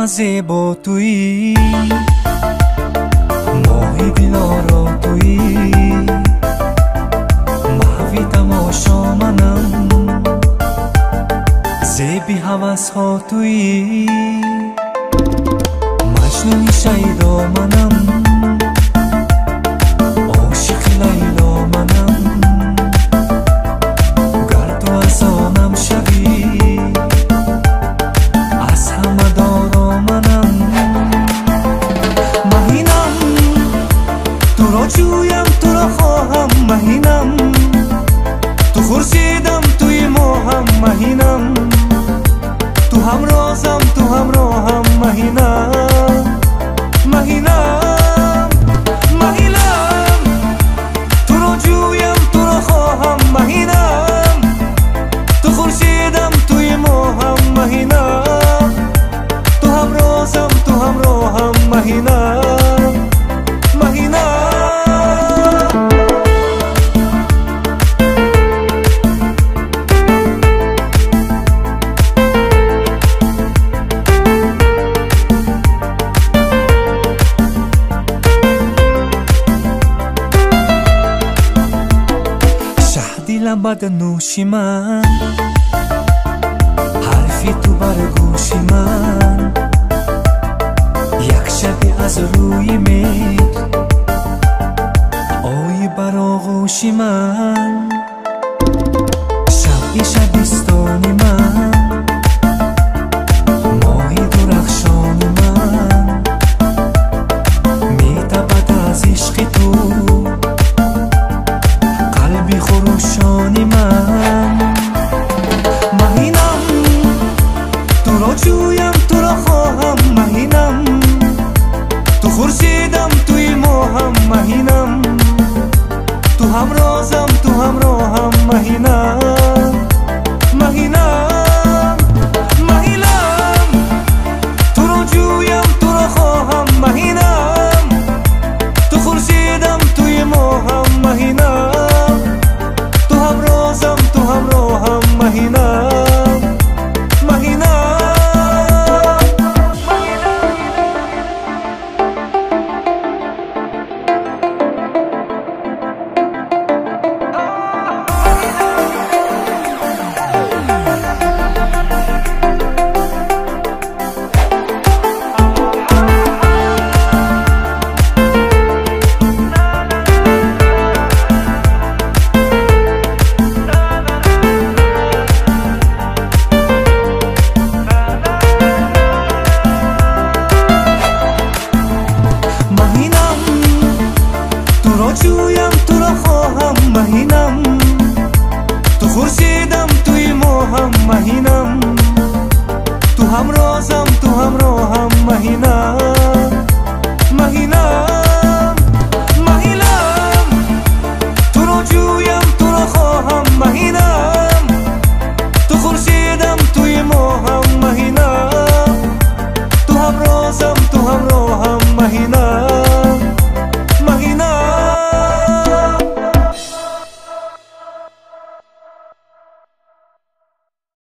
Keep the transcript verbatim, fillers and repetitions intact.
زیبا تویی، ماهی دلارا تویی، محوی تماشا منم، زیبی حوث ها تویی، مجنون شیدا منم، عاشق لیلا منم، گر تو از آنم شوی از همه دارا منم. مهینم تو را جویم، تو را خواهم، مهینم تو خورشیدم، توی ماهم، مهینم تو همرازم، تو همراهم، مهینم مهینم مهینم تو را جویم، تو را خواهم، مهینم تو خورشیدم، توی ماهم، مهینم تو همرازم، تو همراهم، مهینم مهینم. لبت نوشی من، حرفی تو بر گوشی من، یک شبی از روی میر آی بر آغوشی من، شبی شبی